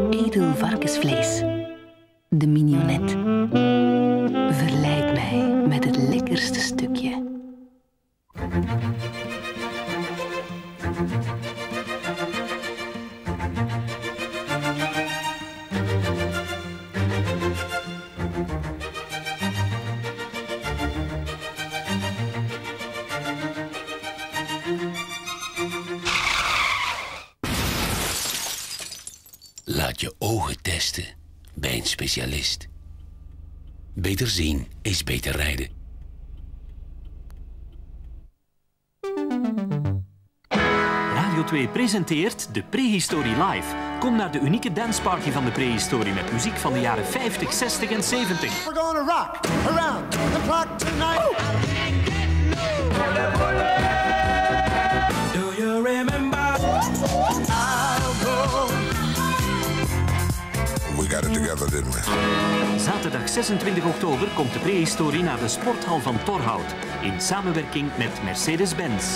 edel varkensvlees. De mignonet. Verleid mij met het lekkerste stukje. Laat je ogen testen bij een specialist. Beter zien is beter rijden. Radio 2 presenteert de Prehistorie Live. Kom naar de unieke danceparty van de Prehistorie met muziek van de jaren 50, 60 en 70. We're gonna rock around the clock tonight. Do you remember? I'll go. We got it together, didn't we? Zaterdag 26 oktober komt de Prehistorie naar de sporthal van Torhout in samenwerking met Mercedes-Benz.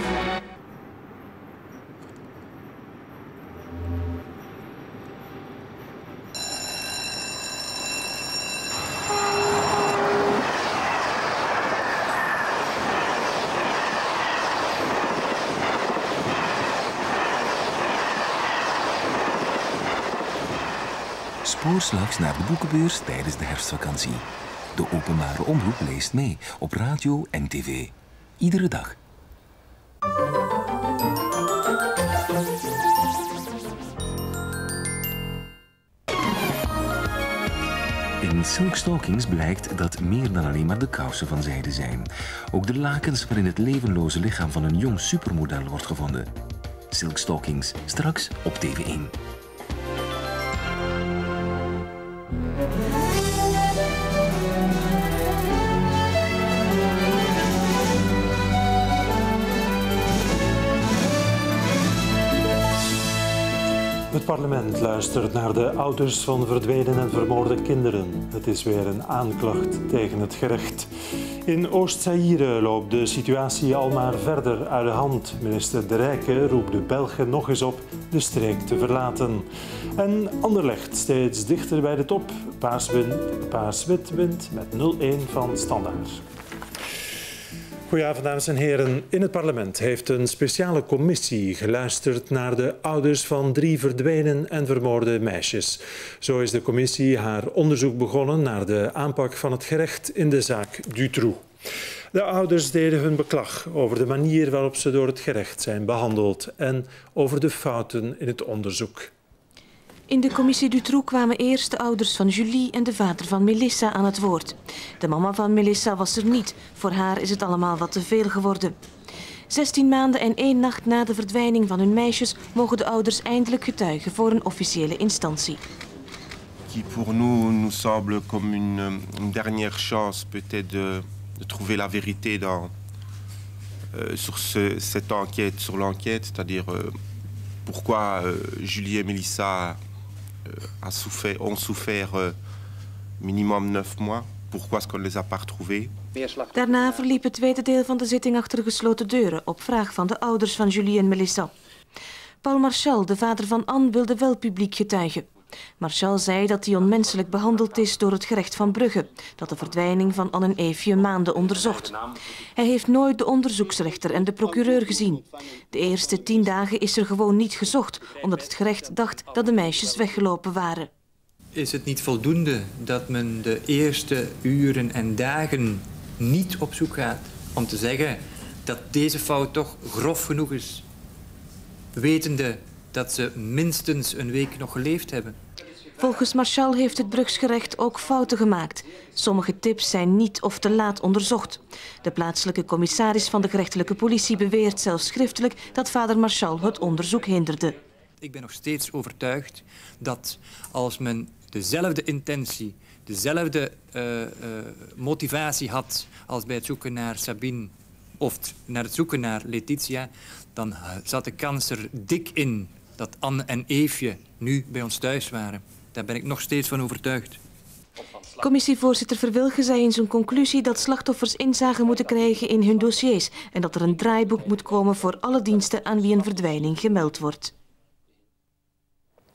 Spoorslags naar de boekenbeurs tijdens de herfstvakantie. De openbare omroep leest mee op radio en tv. Iedere dag. In Silk Stockings blijkt dat meer dan alleen maar de kousen van zijde zijn. Ook de lakens waarin het levenloze lichaam van een jong supermodel wordt gevonden. Silk Stockings, straks op TV1. Het parlement luistert naar de ouders van verdwenen en vermoorde kinderen. Het is weer een aanklacht tegen het gerecht. In Oost-Zaïre loopt de situatie al maar verder uit de hand. Minister De Rijke roept de Belgen nog eens op de streek te verlaten. En Anderlecht steeds dichter bij de top. Paars-wit wint met 0-1 van Standaard. Goedenavond, dames en heren. In het parlement heeft een speciale commissie geluisterd naar de ouders van 3 verdwenen en vermoorde meisjes. Zo is de commissie haar onderzoek begonnen naar de aanpak van het gerecht in de zaak Dutroux. De ouders deden hun beklag over de manier waarop ze door het gerecht zijn behandeld en over de fouten in het onderzoek. In de commissie Dutroux kwamen eerst de ouders van Julie en de vader van Melissa aan het woord. De mama van Melissa was er niet. Voor haar is het allemaal wat te veel geworden. 16 maanden en 1 nacht na de verdwijning van hun meisjes mogen de ouders eindelijk getuigen voor een officiële instantie. Qui pour nous semble comme une dernière chance peut-être de trouver la vérité sur cette enquête, sur l'enquête, c'est-à-dire pourquoi Julie et Melissa ont souffert minimum 9 mois. Pourquoi est-ce qu'on ne les a pas retrouvés? Daarna verliep het tweede deel van de zitting achter gesloten deuren op vraag van de ouders van Julie en Melissa. Paul Marchal, de vader van Anne, wilde wel publiek getuigen. Marchal zei dat hij onmenselijk behandeld is door het gerecht van Brugge, dat de verdwijning van Anne en Eefje maanden onderzocht. Hij heeft nooit de onderzoeksrechter en de procureur gezien. De eerste 10 dagen is er gewoon niet gezocht, omdat het gerecht dacht dat de meisjes weggelopen waren. Is het niet voldoende dat men de eerste uren en dagen niet op zoek gaat om te zeggen dat deze fout toch grof genoeg is, wetende dat ze minstens een week nog geleefd hebben? Volgens Marchal heeft het Brugsgerecht ook fouten gemaakt. Sommige tips zijn niet of te laat onderzocht. De plaatselijke commissaris van de gerechtelijke politie beweert zelfs schriftelijk dat vader Marchal het onderzoek hinderde. Ik ben nog steeds overtuigd dat als men dezelfde intentie, dezelfde motivatie had als bij het zoeken naar Sabine of naar het zoeken naar Letitia, dan zat de kans er dik in dat Anne en Eefje nu bij ons thuis waren. Daar ben ik nog steeds van overtuigd. Commissievoorzitter Verwilge zei in zijn conclusie dat slachtoffers inzage moeten krijgen in hun dossiers en dat er een draaiboek moet komen voor alle diensten aan wie een verdwijning gemeld wordt.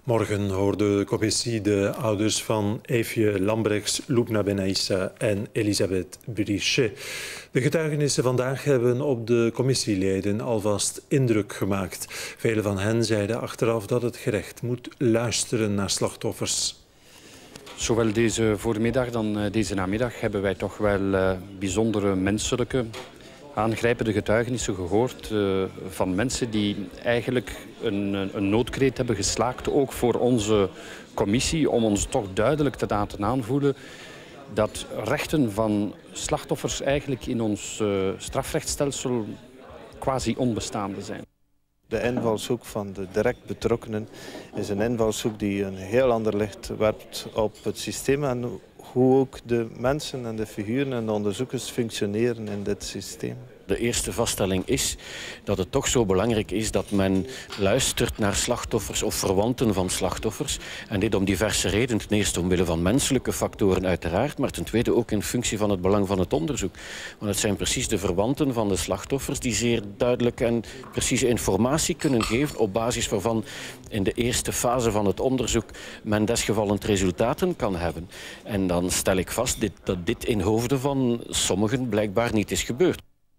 Morgen hoorde de commissie de ouders van Eefje Lambrechts, Lubna Benaissa en Elisabeth Brichet. De getuigenissen vandaag hebben op de commissieleden alvast indruk gemaakt. Velen van hen zeiden achteraf dat het gerecht moet luisteren naar slachtoffers. Zowel deze voormiddag dan deze namiddag hebben wij toch wel bijzondere menselijke, aangrijpende getuigenissen gehoord van mensen die eigenlijk een noodkreet hebben geslaakt, ook voor onze commissie, om ons toch duidelijk te laten aanvoelen dat rechten van slachtoffers eigenlijk in ons strafrechtsstelsel quasi onbestaande zijn. De invalshoek van de direct betrokkenen is een invalshoek die een heel ander licht werpt op het systeem en hoe ook de mensen en de figuren en de onderzoekers functioneren in dit systeem. De eerste vaststelling is dat het toch zo belangrijk is dat men luistert naar slachtoffers of verwanten van slachtoffers. En dit om diverse redenen. Ten eerste omwille van menselijke factoren uiteraard, maar ten tweede ook in functie van het belang van het onderzoek. Want het zijn precies de verwanten van de slachtoffers die zeer duidelijke en precieze informatie kunnen geven op basis waarvan in de eerste fase van het onderzoek men desgevallend resultaten kan hebben. En dan stel ik vast dat dit in hoofden van sommigen blijkbaar niet is gebeurd.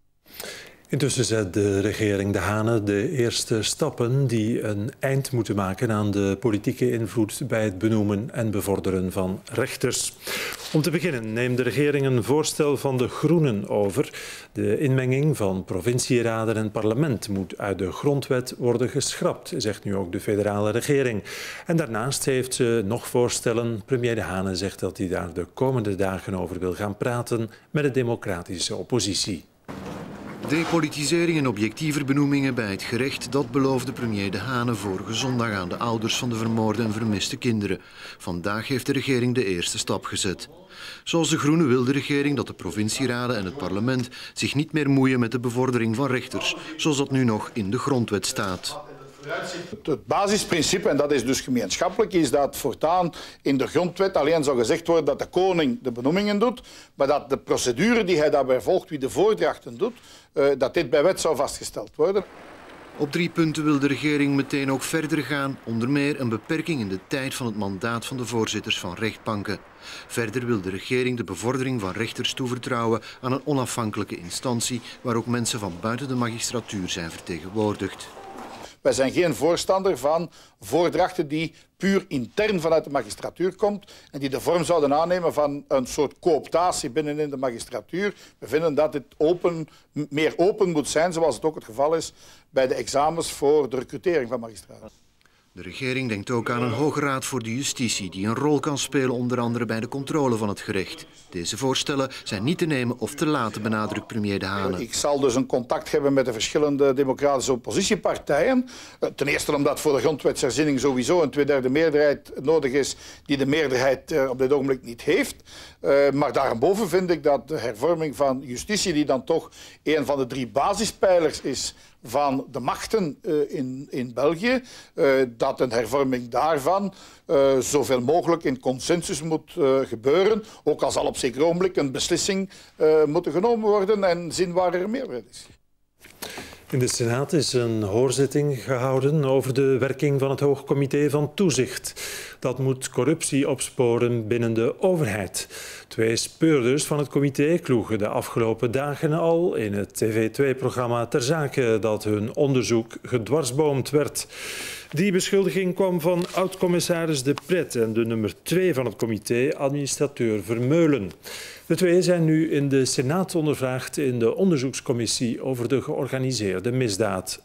Intussen zet de regering De Hane de eerste stappen die een eind moeten maken aan de politieke invloed bij het benoemen en bevorderen van rechters. Om te beginnen neemt de regering een voorstel van de Groenen over. De inmenging van provincieraden en parlement moet uit de grondwet worden geschrapt, zegt nu ook de federale regering. En daarnaast heeft ze nog voorstellen. Premier De Hane zegt dat hij daar de komende dagen over wil gaan praten met de democratische oppositie. Depolitisering en objectiever benoemingen bij het gerecht, dat beloofde premier De Hane vorige zondag aan de ouders van de vermoorde en vermiste kinderen. Vandaag heeft de regering de eerste stap gezet. Zoals de Groenen wil de regering dat de provincieraden en het parlement zich niet meer moeien met de bevordering van rechters, zoals dat nu nog in de grondwet staat. Het basisprincipe, en dat is dus gemeenschappelijk, is dat voortaan in de grondwet alleen zou gezegd worden dat de koning de benoemingen doet, maar dat de procedure die hij daarbij volgt, wie de voordrachten doet, dat dit bij wet zou vastgesteld worden. Op 3 punten wil de regering meteen ook verder gaan, onder meer een beperking in de tijd van het mandaat van de voorzitters van rechtbanken. Verder wil de regering de bevordering van rechters toevertrouwen aan een onafhankelijke instantie waar ook mensen van buiten de magistratuur zijn vertegenwoordigd. Wij zijn geen voorstander van voordrachten die puur intern vanuit de magistratuur komt en die de vorm zouden aannemen van een soort cooptatie binnenin de magistratuur. We vinden dat het meer open moet zijn, zoals het ook het geval is bij de examens voor de recrutering van magistraten. De regering denkt ook aan een Hoge Raad voor de Justitie die een rol kan spelen onder andere bij de controle van het gerecht. Deze voorstellen zijn niet te nemen of te laten, benadrukt premier De Hane. Ik zal dus een contact hebben met de verschillende democratische oppositiepartijen. Ten eerste omdat voor de grondwetsherziening sowieso een 2/3 meerderheid nodig is die de meerderheid op dit ogenblik niet heeft. Maar daarboven vind ik dat de hervorming van justitie, die dan toch een van de 3 basispijlers is van de machten in België, dat een hervorming daarvan zoveel mogelijk in consensus moet gebeuren. Ook al zal op zeker ogenblik een beslissing moeten genomen worden en zien waar er een meerderheid is. In de Senaat is een hoorzitting gehouden over de werking van het Hoog Comité van Toezicht. Dat moet corruptie opsporen binnen de overheid. 2 speurders van het comité kloegen de afgelopen dagen al in het TV2-programma ter zake dat hun onderzoek gedwarsboomd werd. Die beschuldiging kwam van oud-commissaris De Pret en de nummer 2 van het comité, administrateur Vermeulen. De 2 zijn nu in de Senaat ondervraagd in de onderzoekscommissie over de georganiseerde misdaad.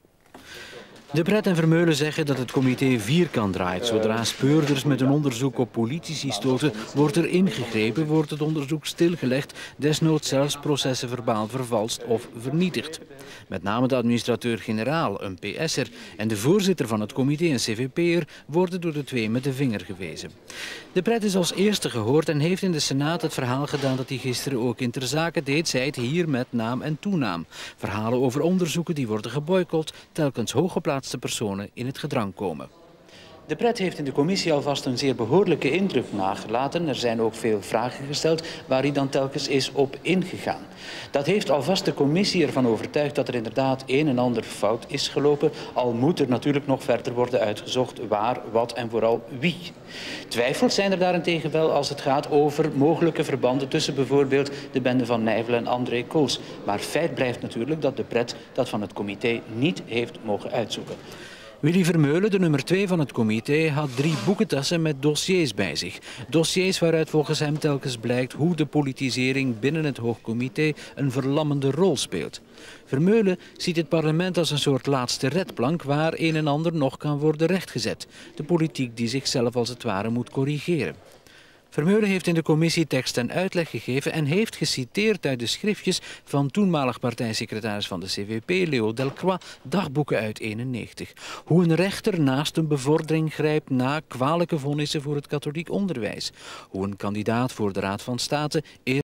De Pret en Vermeulen zeggen dat het comité vierkant draait. Zodra speurders met een onderzoek op politici stoten, wordt er ingegrepen, wordt het onderzoek stilgelegd, desnoods zelfs processen verbaal vervalst of vernietigd. Met name de administrateur-generaal, een PS'er, en de voorzitter van het comité, een CVP'er, worden door de 2 met de vinger gewezen. De Pret is als eerste gehoord en heeft in de Senaat het verhaal gedaan dat hij gisteren ook in ter zake deed, zei het hier met naam en toenaam. Verhalen over onderzoeken die worden geboycott, telkens hooggeplaatste personen in het gedrang komen. De pret heeft in de commissie alvast een zeer behoorlijke indruk nagelaten. Er zijn ook veel vragen gesteld waar hij dan telkens is op ingegaan. Dat heeft alvast de commissie ervan overtuigd dat er inderdaad een en ander fout is gelopen. Al moet er natuurlijk nog verder worden uitgezocht waar, wat en vooral wie. Twijfels zijn er daarentegen wel als het gaat over mogelijke verbanden tussen bijvoorbeeld de bende van Nijvel en André Kools. Maar feit blijft natuurlijk dat de pret dat van het comité niet heeft mogen uitzoeken. Willy Vermeulen, de nummer 2 van het comité, had 3 boekentassen met dossiers bij zich. Dossiers waaruit volgens hem telkens blijkt hoe de politisering binnen het Hoogcomité een verlammende rol speelt. Vermeulen ziet het parlement als een soort laatste redplank waar een en ander nog kan worden rechtgezet. De politiek die zichzelf als het ware moet corrigeren. Vermeulen heeft in de commissie tekst en uitleg gegeven en heeft geciteerd uit de schriftjes van toenmalig partijsecretaris van de CVP, Leo Delcroix, dagboeken uit 1991. Hoe een rechter naast een bevordering grijpt na kwalijke vonnissen voor het katholiek onderwijs. Hoe een kandidaat voor de Raad van State